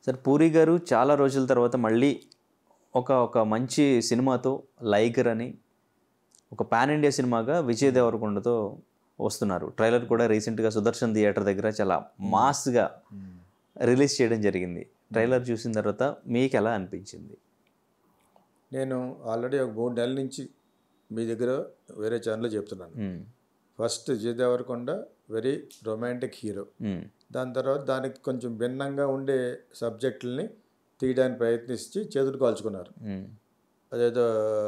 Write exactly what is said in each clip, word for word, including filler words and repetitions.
Sir puri గారు చాలా రోజుల తర్వాత మళ్ళీ ఒక ఒక మంచి సినిమాతో లైగర్ అని ఒక పాన్ ఇండియా సినిమాగా విజయ్ దేవరకొండతో వస్తున్నారు. ట్రైలర్ కూడా రీసెంట్గా సుదర్శన్ థియేటర్ దగ్గర చాలా మాస్గా రిలీజ్ చేయడం జరిగింది. ట్రైలర్ చూసిన తర్వాత మీకు ఎలా అనిపించింది? నేను ఆల్రెడీ ఒక మూడు నెలల నుంచి మీ దగ్గర వేరే ఛానల్లో చెప్తున్నాను. First Vijay Deverakonda very romantic hero. దాని తర్వాత దానికి కొంచెం భిన్నంగా ఉండే సబ్జెక్టులని తీయడానికి ప్రయత్నించి చేతులు కాల్చుకున్నారు. అదేదో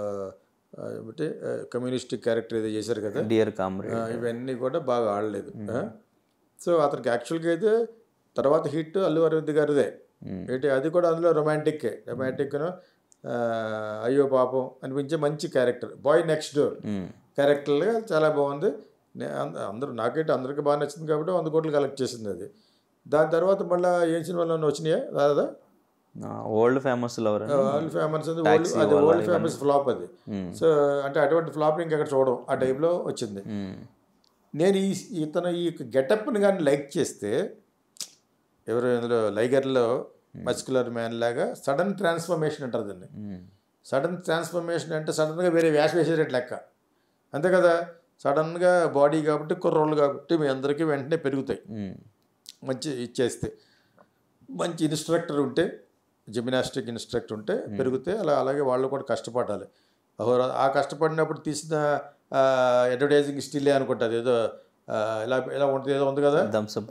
అంటే కమ్యూనిస్టిక్ క్యారెక్టర్ ఏదో చేశారు కదా, డియర్ కామ్రేడ్, ఇవన్నీ కూడా బాగా ఆడలేదు. సో అతనికి యాక్చువల్గా అయితే తర్వాత హిట్ అల్లు అరవింద్ గారిదే ఏంటి, అది కూడా అందులో రొమాంటిక్కే. రొమాంటిక్ను అయ్యో పాపం అనిపించే మంచి క్యారెక్టర్, బాయ్ నెక్స్ట్ డోర్ క్యారెక్టర్గా చాలా బాగుంది. అందరూ నాకైతే అందరికీ బాగా నచ్చింది కాబట్టి వంద కోట్లు కలెక్ట్ చేసింది అది. దాని తర్వాత మళ్ళీ ఏం సినిమాలో వచ్చినాయా దాదా ఓల్డ్ ఫేమస్ ఓల్డ్ ఫేమస్ అది అది ఓల్డ్ ఫేమస్ ఫ్లాప్ అది. సో అంటే అటువంటి ఫ్లాప్ ఇంకెక్కడ చూడడం ఆ టైంలో వచ్చింది. నేను ఈ ఇతను ఈ గెటప్ని కానీ లైక్ చేస్తే, ఎవరు ఇందులో లైగర్లో మస్కులర్ మ్యాన్ లాగా సడన్ ట్రాన్స్ఫర్మేషన్ అంటారు దాన్ని. సడన్ ట్రాన్స్ఫర్మేషన్ అంటే సడన్గా వేరే వ్యాస వేసేటట్టు లెక్క, అంతే కదా. సడన్గా బాడీ కాబట్టి కుర్రోళ్ళు కాబట్టి మీ అందరికీ వెంటనే పెరుగుతాయి. మంచి ఇచ్చేస్తే మంచి ఇన్స్ట్రక్టర్ ఉంటే, జిమ్నాస్టిక్ ఇన్స్ట్రక్టర్ ఉంటే పెరుగుతాయి. అలా అలాగే వాళ్ళు కూడా కష్టపడాలి. ఆ కష్టపడినప్పుడు తీసిన అడ్వర్టైజింగ్ స్టిల్లే అనుకుంటుంది, ఏదో ఇలా ఇలా ఉంటుంది ఏదో ఉంది కదా,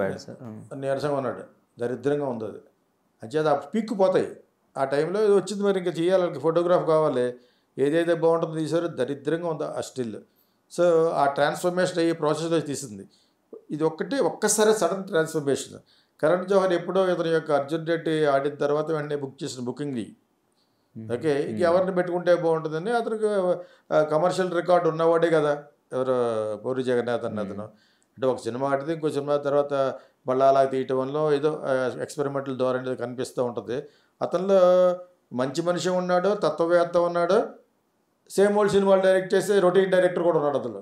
నీరసంగా ఉన్నాడు, దరిద్రంగా ఉంది అది. అంచేది ఆ పీక్కుపోతాయి. ఆ టైంలో ఏదో వచ్చింది, మరి ఇంకా చేయాలి, వాళ్ళకి ఫోటోగ్రాఫ్ కావాలి, ఏదైతే బాగుంటుందో తీసారో దరిద్రంగా ఉంది ఆ స్టిల్. సో ఆ ట్రాన్స్ఫర్మేషన్ అయ్యే ప్రాసెస్లో తీసింది ఇది. ఒక్కటే ఒక్కసారి సడన్ ట్రాన్స్ఫర్మేషన్. కరణ్ జోహర్ ఎప్పుడో ఇతని యొక్క అర్జున్ రెడ్డి ఆడిన తర్వాత వెంటనే బుక్ చేసిన బుకింగ్ని, ఓకే ఇంక ఎవరిని పెట్టుకుంటే బాగుంటుందని అతనికి కమర్షియల్ రికార్డు ఉన్నవాడే కదా ఎవరు పూరి జగన్నాథ్ అన్న అతను. అంటే ఒక సినిమా ఆడితే ఇంకో సినిమా తర్వాత మళ్ళీ అలా తీయటం వల్ల ఏదో ఎక్స్పెరిమెంటల్ ద్వారా అనేది కనిపిస్తూ ఉంటుంది. అతనిలో మంచి మనిషి ఉన్నాడు, తత్వవేత్త ఉన్నాడు, సేమ్ ఓల్డ్ సినిమాలు డైరెక్ట్ చేసే రొటీన్ డైరెక్టర్ కూడా ఉన్నాడు అతను.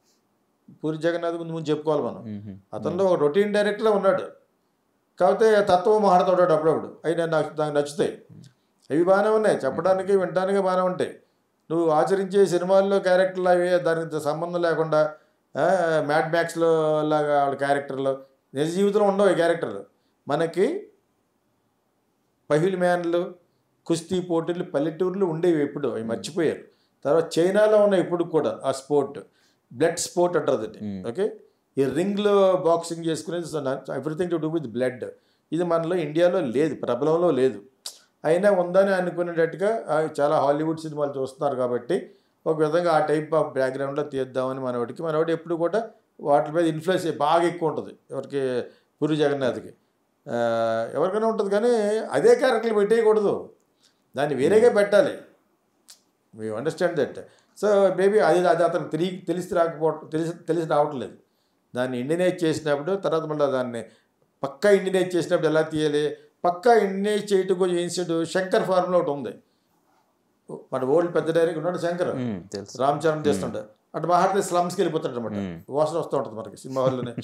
పూరి జగన్నాథ్ ముందు ముందు చెప్పుకోవాలి మనం, అతనిలో ఒక రొటీన్ డైరెక్టర్ ఉన్నాడు. కాకపోతే తత్వం మాట్లాడుతాడు అప్పుడప్పుడు, అవి నాకు నాకు నచ్చుతాయి. అవి బాగానే ఉన్నాయి, చెప్పడానికి వినడానికి బాగానే ఉంటాయి. నువ్వు ఆచరించే సినిమాల్లో క్యారెక్టర్లు అవి దానికి సంబంధం లేకుండా మ్యాడ్ మ్యాక్స్లో లాగా వాళ్ళ క్యారెక్టర్లు నిజ జీవితంలో ఉండవు. ఈ క్యారెక్టర్లు మనకి పహిల్ మ్యాన్లు, కుస్తీ పోటీలు పల్లెటూర్లు ఉండేవి ఎప్పుడు, అవి మర్చిపోయారు. తర్వాత చైనాలో ఉన్నాయి ఇప్పుడు కూడా ఆ స్పోర్ట్, బ్లడ్ స్పోర్ట్ అంటారు అది. ఓకే ఈ రింగ్లో బాక్సింగ్ చేసుకునేది everything to do with blood. ఇది మనలో ఇండియాలో లేదు, ప్రబలంలో లేదు. అయినా ఉందని అనుకునేటట్టుగా చాలా హాలీవుడ్ సినిమాలు చూస్తున్నారు కాబట్టి ఒక విధంగా ఆ టైప్ ఆఫ్ బ్యాక్గ్రౌండ్లో తీద్దామని మనవాడికి మనవాడు ఎప్పుడు కూడా వాటి మీద ఇన్ఫ్లుయెన్స్ బాగా ఎక్కువ ఉంటుంది. ఎవరికి పూరి జగన్నాథ్కి ఎవరికైనా ఉంటుంది, కానీ అదే క్యారెక్టర్లు పెట్టేయకూడదు, దాన్ని వేరేగా పెట్టాలి. We understand that. So maybe అది అది అతనికి తెలియ తెలిసి రాకపోవడం తెలిసి తెలిసి రావట్లేదు. దాన్ని ఇండియనైజ్ చేసినప్పుడు తర్వాత మళ్ళీ దాన్ని పక్కా ఇండియనైజ్ చేసినప్పుడు ఎలా తీయాలి, పక్కా ఇండియనైజ్ చేయటం కొంచెం ఇన్స్టెంట్ శంకర్ ఫార్ములా ఒకటి ఉంది. మన ఓల్డ్ పెద్ద డైరెక్టర్ ఉన్నాడు శంకర్, రామ్ చరణ్ చేస్తుంటే అటు మాట్లాడితే స్లమ్స్కి వెళ్ళిపోతాడు అనమాట, వాసన వస్తూ ఉంటుంది మనకి సినిమా హాల్లోనే.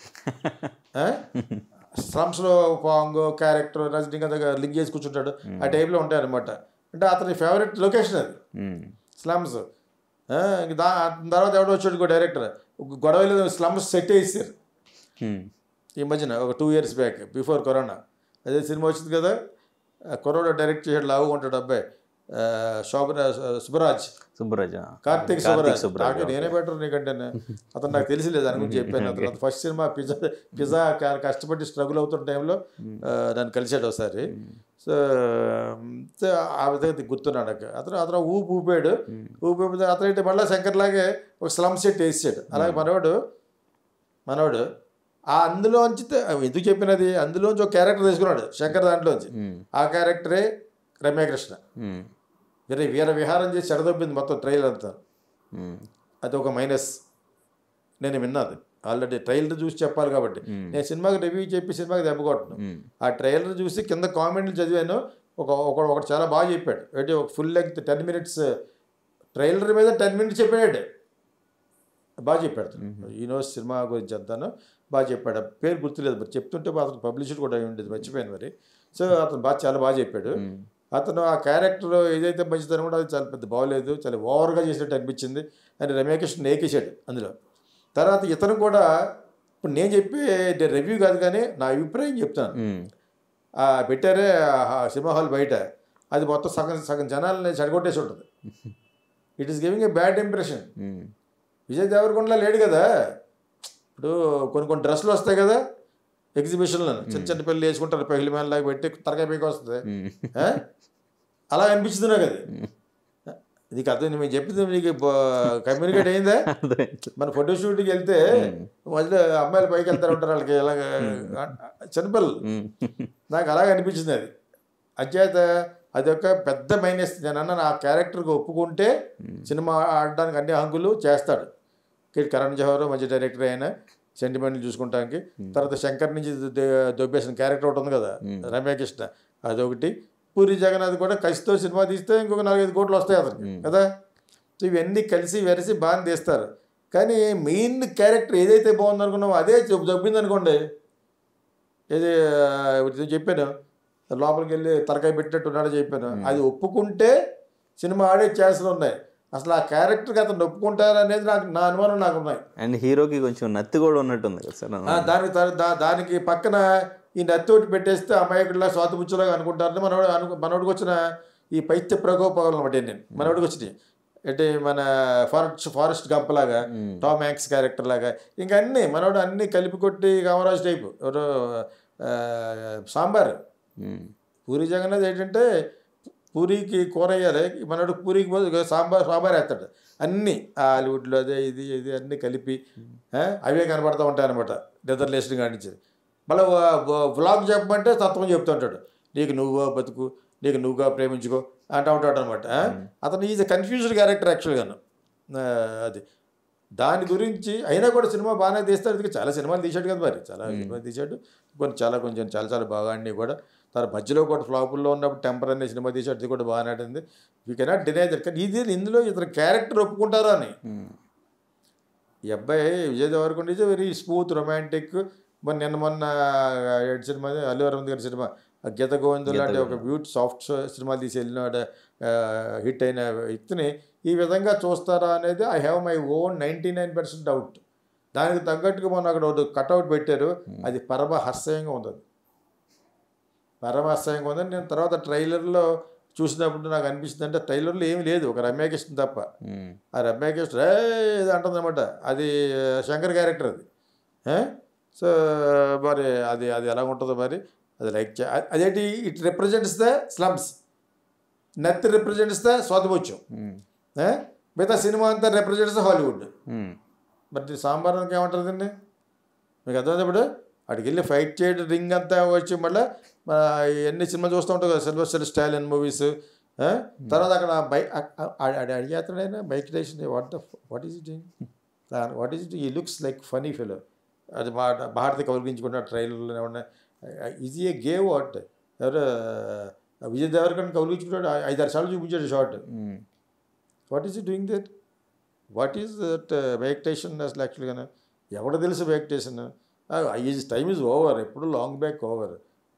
స్లమ్స్లో పాంగ్ క్యారెక్టర్ రజనీకాంత్ లింక్ చేసి కూర్చుంటాడు, ఆ టైప్లో ఉంటాయి అనమాట. అంటే అతని ఫేవరెట్ లొకేషన్ అది స్లమ్స్. దా తర్వాత ఎవడో వచ్చాడు ఇంకో డైరెక్టర్, గొడవలు స్లమ్స్ సెట్ వేసారు ఈ మధ్యన ఒక two years back before corona. అదే సినిమా వచ్చింది కదా, కరోనా డైరెక్ట్ చేసాడు, లావుగా ఉంటాడు అబ్బాయి, శోభన సుబ్బరాజ్ సుబ్బరాజ్ కార్తీక్ సుబ్బరాజ్. నాకు నేనే బెటర్ నీకంటే, అతను నాకు తెలిసిలేదు దాని గురించి చెప్పాను. అతను ఫస్ట్ సినిమా పిజ్జా పిజ్జా కష్టపడి స్ట్రగుల్ అవుతున్న టైంలో నన్ను కలిసాడు ఒకసారి. సో ఆ విధంగా గుర్తున్నాడు నాకు. అతను అతను ఊపు ఊపాడు, ఊపి అతనైతే మళ్ళీ శంకర్లాగే ఒక స్లమ్ సెట్ వేసాడు. అలాగే మనవాడు మనవాడు ఆ అందులోంచి ఎందుకు చెప్పినది, అందులోంచి ఒక క్యారెక్టర్ తీసుకున్నాడు శంకర్ దాంట్లోంచి. ఆ క్యారెక్టరే రమ్యకృష్ణ. వేరే వీర విహారం చేసి చెడదొబ్బింది మొత్తం ట్రైలర్ అంతా. అది ఒక మైనస్ నేను విన్నది. ఆల్రెడీ ట్రైలర్ చూసి చెప్పాలి కాబట్టి నేను సినిమాకి రివ్యూ చెప్పి సినిమాకి దెబ్బకొట్టను. ఆ ట్రైలర్ చూసి కింద కామెంట్లు చదివాను, ఒక ఒకటి చాలా బాగా చెప్పాడు. ఏంటి ఒక full length ten minutes trailer మీద టెన్ మినిట్స్ చెప్పాడు, బాగా చెప్పాడు. ఈనో సినిమా గురించి అంతాను బాగా చెప్పాడు. పేరు గుర్తులేదు మరి, చెప్తుంటే అతను పబ్లిసిటీ కూడా అయి ఉండేది, మర్చిపోయాను మరి. సో అతను బాగా చాలా బాగా చెప్పాడు. అతను ఆ క్యారెక్టర్ ఏదైతే మంచిదని కూడా అది చాలా పెద్ద బాగోలేదు, చాలా ఓవర్గా చేసినట్టు అనిపించింది అని రమ్యకృష్ణ ఏకేశాడు అందులో. తర్వాత ఇతను కూడా ఇప్పుడు నేను చెప్పే రివ్యూ కాదు కానీ నా అభిప్రాయం చెప్తాను. పెట్టారే సినిమా హాల్ బయట, అది మొత్తం సగం సగం జనాలని చెడగొట్టేసి ఉంటుంది. It is giving a bad impression. Vijay దేవరకొండలా లేడు కదా. ఇప్పుడు కొన్ని కొన్ని డ్రెస్సులు వస్తాయి కదా ఎగ్జిబిషన్లో, చిన్న చిన్న పిల్లలు వేసుకుంటారు, పెళ్లి మేళలాగా పెట్టి తరకాయ పైకి వస్తుంది, అలా అనిపించింది నాకు. అది నీకు అర్థం, మేము చెప్పింది నీకు కమ్యూనికేట్ అయిందా? మన ఫోటోషూట్కి వెళ్తే మధ్యలో అమ్మాయిలు పైకి వెళ్తారు ఉంటారు, వాళ్ళకి ఎలాగ చిన్నపిల్లలు, నాకు అలాగే అనిపించింది. అది అచేత అది ఒక పెద్ద మైనస్. నేను అన్న నా క్యారెక్టర్కి ఒప్పుకుంటే సినిమా ఆడడానికి అన్ని హంగులు చేస్తాడు. కరణ్ జోహర్ మంచి డైరెక్టర్ అయినా సెంటిమెంట్లు చూసుకుంటానికి. తర్వాత శంకర్ నుంచి దొబ్బేసిన క్యారెక్టర్ ఒకటి ఉంది కదా రమ్యకృష్ణ, అదొకటి. పూరి జగన్నాథ్ కూడా కసితో సినిమా తీస్తే ఇంకొక నాలుగైదు కోట్లు వస్తాయి అతనికి కదా. సో ఇవన్నీ కలిసి వెరసి బాగా తీస్తారు. కానీ మెయిన్ క్యారెక్టర్ ఏదైతే బాగుందనుకున్నామో అదే దొబ్బింది అనుకోండి. ఏది చెప్పాను, లోపలికి వెళ్ళి తలకాయ పెట్టినట్టు ఉన్నాడో చెప్పాను, అది ఒప్పుకుంటే సినిమా ఆడే ఛాన్సులు ఉన్నాయి. అసలు ఆ క్యారెక్టర్కి అతను ఒప్పుకుంటారు అనేది నాకు నా అనుమానం నాకు ఉన్నాయి. అండ్ హీరోకి కొంచెం నత్తి కూడా ఉన్నట్టుంది కదా సార్. దానికి దానికి పక్కన ఈ నత్తి ఒకటి పెట్టేస్తే అమాయకుడిలా స్వాతిపుచ్చులాగా అనుకుంటారని మనోడు అను మనోడికి వచ్చిన ఈ పైత్య ప్రకోపాలను బట్టి నేను మనోడికి వచ్చినాయి. అంటే మన ఫారెస్ట్ ఫారెస్ట్ గంపలాగా, టామ్ హ్యాంక్స్ క్యారెక్టర్ లాగా, ఇంకా అన్నీ మనోడు అన్నీ కలిపి కొట్టి కామరాజు టైపు ఎవరో సాంబార్. పూరి జగన్నాథ్ ఏంటంటే పూరికి కూర వేయాలి, మనోడు పూరికి సాంబార్ సాంబార్ వేస్తాడు. అన్నీ హాలీవుడ్లో అదే ఇది ఇది అన్నీ కలిపి అవే కనబడుతూ ఉంటాయి అనమాట నిద్రలేసిన కాడి నుంచి. మళ్ళీ వ్లాగ్ చెప్పమంటే తత్వం చెప్తుంటాడు, నీకు నువ్వుగా బతుకు, నీకు నువ్వుగా ప్రేమించుకో అంటూ ఉంటాడు అనమాట. అతను ఈజ్ కన్ఫ్యూజ్డ్ క్యారెక్టర్ యాక్చువల్గాను. అది దాని గురించి అయినా కూడా సినిమా బాగానే తీస్తాడు. చాలా సినిమాలు తీశాడు కదా మరి, చాలా సినిమాలు తీశాడు. కొన్ని చాలా కొంచెం చాలా చాలా బాగా ఆడినాయి కూడా. తన మధ్యలో కూడా ఫ్లాపుల్లో ఉన్నప్పుడు టెంపర్ అనే సినిమా తీశాడు, అది కూడా బాగానే ఆడింది. You cannot deny that. కానీ ఇది ఇందులో ఇతను క్యారెక్టర్ ఒప్పుకుంటారా అని. ఈ అబ్బాయి Vijay Deverakonda is very smooth romantic. మొన్న నిన్న మొన్న ఏడు సినిమా అల్లు అరవింద్ గారి సినిమా గీత గోవింద్ లాంటి ఒక బ్యూటీ సాఫ్ట్ సినిమా తీసి వెళ్ళినాడు, హిట్ అయిన వ్యక్తిని ఈ విధంగా చూస్తారా అనేది I have my own ninety nine percent doubt. దానికి తగ్గట్టుగా మొన్న అక్కడ ఒక కట్అవుట్ పెట్టారు, అది పరమహాస్యంగా ఉంది. అది పరమహాస్యంగా ఉందని నేను తర్వాత ట్రైలర్లో చూసినప్పుడు నాకు అనిపిస్తుంది. అంటే ట్రైలర్లో ఏమి లేదు, ఒక రమ్యకృష్ణ తప్ప. ఆ రమ్యకృష్ణ ఏది అంటుంది అనమాట, అది శంకర్ క్యారెక్టర్ అది. సో మరి అది అది ఎలా ఉంటుందో మరి, అది లైక్ చే అదేంటి, ఇట్ రిప్రజెంట్స్ ద స్లమ్స్, నత్తి రిప్రజెంట్స్ ద స్వాతిపుచ్చం, మిగతా సినిమా అంతా రిప్రజెంట్స్ ద హాలీవుడ్. మరి సాంబారానికి ఏమంటారండి మీకు అర్థమైనప్పుడు? అక్కడికి వెళ్ళి ఫైట్ చేయడం, రింగ్ అంతా వచ్చి మళ్ళీ ఎన్ని సినిమా చూస్తూ ఉంటాం కదా, సిల్వస్టర్ స్టాలిన్ మూవీస్. తర్వాత అక్కడ బైక్ అడిగేస్తాడైనా bike ration, what the what is it what is it ఈ లుక్స్ లైక్ ఫనీ ఫెలో. అది మా భారత కౌలించుకుంటున్న ట్రైలర్లో ఏమన్నా ఈజీ ఏ గేవ్ వాట్ ఎవరు విజయ్ దేవరకొండ కౌలించుకుంటాడు, ఐదారు సార్లు చూపించాడు short. What is it doing that? What is that bike station అసలు యాక్చువల్గా ఎవడ తెలుసు bike station? Is time is over, ఎప్పుడు long back over.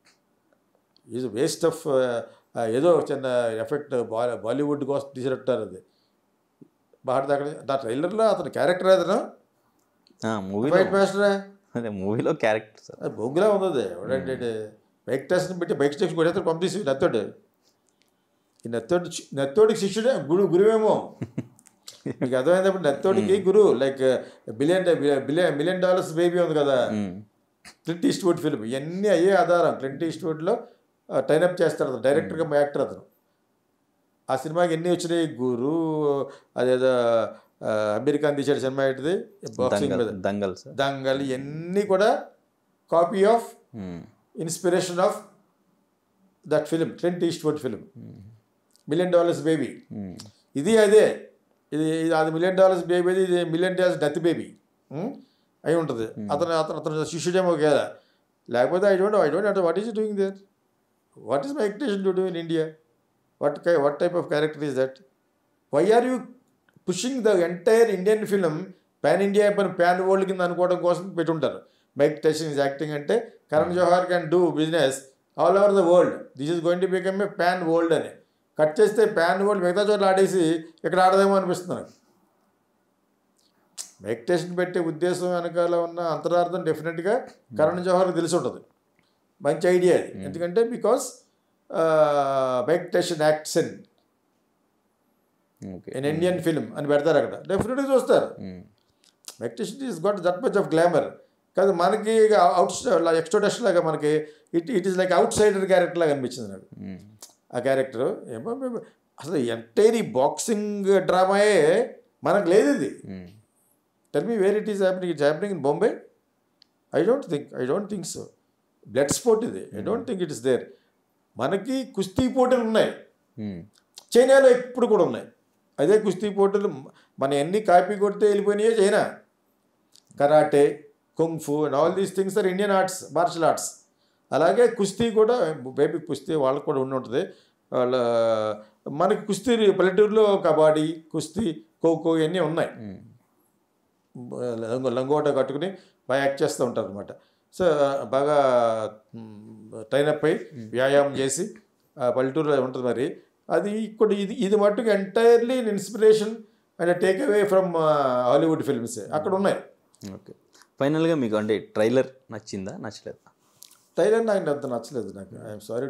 Is waste of ఏదో చిన్న ఎఫెక్ట్ బా బాలీవుడ్ కోసం తీసినట్టారు. అది భారత అక్కడ ఆ ట్రైలర్లో అతని క్యారెక్టర్ అతను బైక్ మాస్టరే, అదే మూవీలో క్యారెక్టర్ అది బొగ్గులా ఉంది. ఎవడంటే బైక్ స్టేషన్ పెట్టి బైక్ స్టేషన్ కొట్టేస్తే పంపిస్తే నత్తోడు, ఈ నత్తోడు నత్తోడికి శిష్యుడే గురు గురువేమో. మీకు అర్థమైనప్పుడు నత్తోడికి గురువు like billion billion million dollars baby ఉంది కదా, క్లింట్ ఈస్ట్వుడ్ ఫిల్మ్, ఇవన్నీ అయ్యే ఆధారం. క్లింట్ ఈస్ట్వుడ్లో టైనప్ చేస్తాడు అతను, డైరెక్టర్గా యాక్టర్ అతను. ఆ సినిమాకి ఎన్ని వచ్చినాయి, గురు, అదేదో అమెరికా తీసాడు సినిమా ఏంటిది బాక్సింగ్ మీద, దంగల్ దంగల్, ఇవన్నీ కూడా copy of inspiration of that film, Clint Eastwood film million dollars baby. ఇది అదే, ఇది అది మిలియన్ డాలర్స్ బేబీ, ఇది మిలియన్ డాలర్స్ డెత్ బేబీ అయి ఉంటుంది. అతను అతను అతను శిష్యుడేమో కదా, లేకపోతే I don't I don't what is doing there, what is my expectation to do in India, what కై what type of character is that? Why are you pushing the entire Indian film pan India పని pan world కింద అనుకోవడం కోసం పెట్టుంటారు. Mike Tyson is acting అంటే Karan Johar can do business, all over the world. This is going to become a pan world అని. Cut చేస్తే pan world మిగతా చోట్ల ఆడేసి ఇక్కడ ఆడదేమో అనిపిస్తుంది నాకు. వెంకటేష్ని పెట్టే ఉద్దేశం వెనకాల ఉన్న అంతరార్థం డెఫినెట్గా కరణ్ జోహర్కి తెలిసి ఉంటుంది. మంచి ఐడియా అది. ఎందుకంటే because Venkatesh acts in in Indian film అని పెడతారు అక్కడ, డెఫినెట్గా చూస్తారు. Venkatesh is got that much of glamour. కాదు మనకి అవుట్ ఎక్స్ట్రోడక్షన్ లాగా మనకి it it is like outsider character లాగా అనిపించింది నాకు ఆ క్యారెక్టర్. ఏమో అసలు ఎంటైర్ ఈ బాక్సింగ్ డ్రామాయే మనకు లేదు ఇది. Tell me where it is happening. It's happening in Bombay? I don't think I don't think so. Blood sport ఇది. I don't think it is there. మనకి కుస్తీ పోటీలు ఉన్నాయి, చైనాలో ఇప్పుడు కూడా ఉన్నాయి అదే కుస్తీ పోటీలు. మన ఎన్ని కాపీ కొడితే వెళ్ళిపోయినాయో China. Karate, kung fu and all these things are Indian arts, martial arts. అలాగే కుస్తీ కూడా బేబీ కుస్తీ వాళ్ళకు కూడా ఉండి ఉంటుంది. వాళ్ళ మనకి కుస్తీ పల్లెటూరులో కబడ్డీ, కుస్తీ, ఖోఖో ఇవన్నీ ఉన్నాయి. లంగో లంగోట కట్టుకుని బాగా యాక్ట్ చేస్తూ ఉంటారు అనమాట. సో బాగా ట్రైనప్ అయి వ్యాయామం చేసి పల్లెటూరులో ఉంటుంది. మరి అది ఇక్కడ ఇది ఇది మట్టుకు entirely inspiration and take away from Hollywood films అక్కడ ఉన్నాయి. ఓకే, ఫైనల్గా మీకు అంటే ట్రైలర్ నచ్చిందా నచ్చలేదా? ట్రైలర్ నాకు అంత నచ్చలేదు. నాకు ఐఎమ్ సారీ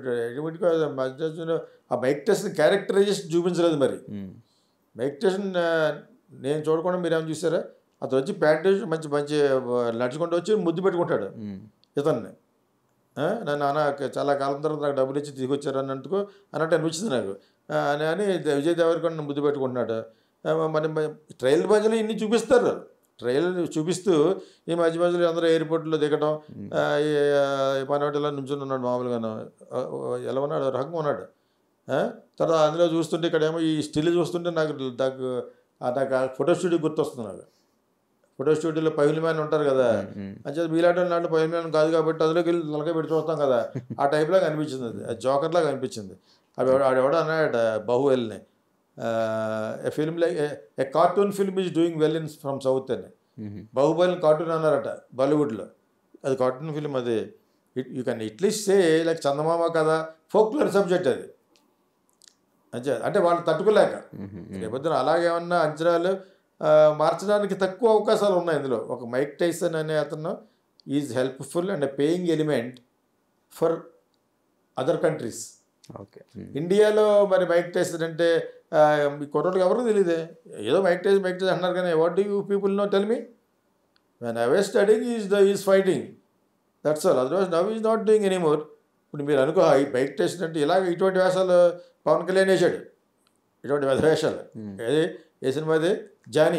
ఆ బైక్ టెస్ట్ క్యారెక్టరైజేషన్ చూపించలేదు. మరి బైక్ టెస్ట్ నేను చూడకుండా మీరు ఏమైనా చూసారా? అతను వచ్చి ప్యాంట్ మంచి మంచి నడుచుకుంటూ వచ్చి ముద్దు పెట్టుకుంటాడు ఇతన్ని. నన్ను నాన్న చాలా కాలం తర్వాత నాకు డబ్బులు ఇచ్చి తీసుకొచ్చారు అన్నట్టుకో అన్నట్టు అనిపించింది నాకు. అని అని విజయ్ దేవరకొండ ముద్దు పెట్టుకుంటున్నాడు. మరి ట్రైలర్ మధ్యలో ఇన్ని చూపిస్తారు. ట్రైలర్ చూపిస్తూ ఈ మధ్య మధ్యలో అందరూ ఎయిర్పోర్ట్లో దిగడం, పనోటిలో నుంచుని ఉన్నాడు మామూలుగాను. ఎలా ఉన్నాడు? రకంగా ఉన్నాడు. తర్వాత అందులో చూస్తుంటే ఇక్కడేమో ఈ స్టిల్ చూస్తుంటే నాకు నాకు నాకు ఫోటో స్టూడియో గుర్తొస్తుంది. నాకు ఫోటో స్టూడియోలో పైల్ మ్యాన్ ఉంటారు కదా, అంటే మీలాంటి నాటి పైల్ మ్యాన్ కాదు కాబట్టి అందులోకి వెళ్ళి నలక పెట్టి చూస్తాం కదా, ఆ టైప్లాగా అనిపించింది. అది అది జోకర్లాగా అనిపించింది. అది ఆడెవడో అన్నాడు బాహుబలిని, a film like a cartoon film is doing well in from south అని. బాహుబలిని కార్టూన్ అన్నారట బాలీవుడ్లో. అది కార్టూన్ ఫిల్మ్. అది it you can at least say like Chandamama కదా, ఫోక్లర్ సబ్జెక్ట్ అది. అంతే, అంటే వాళ్ళు తట్టుకోలేక రేపొద్దున అలాగేమన్నా అంచనాలు మార్చడానికి తక్కువ అవకాశాలు ఉన్నాయి ఇందులో. ఒక మైక్ టైసన్ అనే అతను is helpful and paying element for other countries. Okay, ఇండియాలో మరి మైక్ టైసన్ అంటే కొట్టోళ్ళకి ఎవరు తెలియదే. ఏదో మైక్ టైసన్ మైక్ టైసన్ అంటున్నారు కానీ what do you people know tell me? When I was studying is the is fighting, that's all. Otherwise now is not doing anymore. ఇప్పుడు మీరు అనుకో ఈ మైక్ టైసన్ అంటే ఇలాగ ఇటువంటి వేషాలు పవన్ కళ్యాణ్ వేసాడు, ఇటువంటి వేషాలు. ఏది ఏ సినిమాది? జానీ.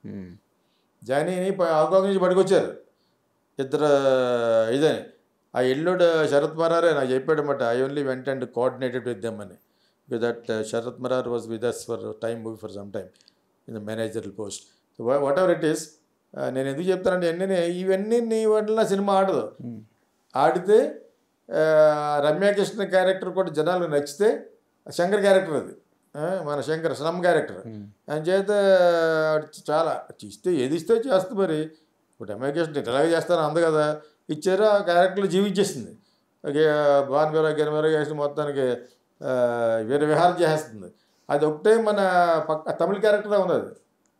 జానీని హాంకాంగ్ నుంచి పట్టుకొచ్చారు ఇద్దరు ఇదని. ఆ ఎల్లుడు శరత్ మరారే నాకు చెప్పాడు అనమాట, I only went and coordinated with them అని. That Sarath Marar was with us for time movie for some time in the managerial post. Whatever it is. నేను ఎందుకు చెప్తానంటే ఇవన్నీ ఇవన్నీ నీ వల్ల సినిమా ఆడదు. ఆడితే రమ్యాకృష్ణ క్యారెక్టర్ కూడా జనాలకు నచ్చితే, శంకర్ క్యారెక్టర్ అది మన శంకర్ స్లమ్ క్యారెక్టర్ అని చేత చాలా ఇస్తే ఏది ఇస్తే చేస్తుంది. మరి ఇప్పుడు రమ్యాకృష్ణ ఇలాగే చేస్తాను అంది కదా, ఇచ్చారు. ఆ క్యారెక్టర్లో జీవించేస్తుంది. బాన్బేరా గిరమేరా చేసి మొత్తానికి వేరే విహారం చేసేస్తుంది. అది ఒకటే మన పక్క తమిళ క్యారెక్టరే ఉంది. అది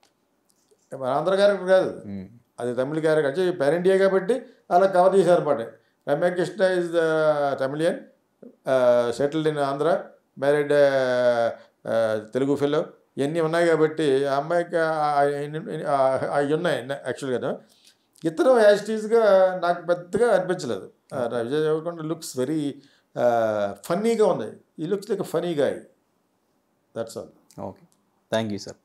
మన ఆంధ్ర క్యారెక్టర్ కాదు, అది తమిళ క్యారెక్టర్. అంటే పాన్ ఇండియా కాబట్టి అలా కవర్ చేశారు అనమాట. Ramya Krishna is the Tamilian, settled in Andhra, married Telugu fellow, ఇవన్నీ ఉన్నాయి కాబట్టి ఆ అమ్మాయికి అవి ఉన్నాయి యాక్చువల్గా. ఇతను యాజిటీస్గా నాకు పెద్దగా అనిపించలేదు. విజయ్ దేవరకొండ లుక్స్ వెరీ ఫన్నీగా ఉంది. ఈ looks like funny guy. That's all. Okay, thank you sir.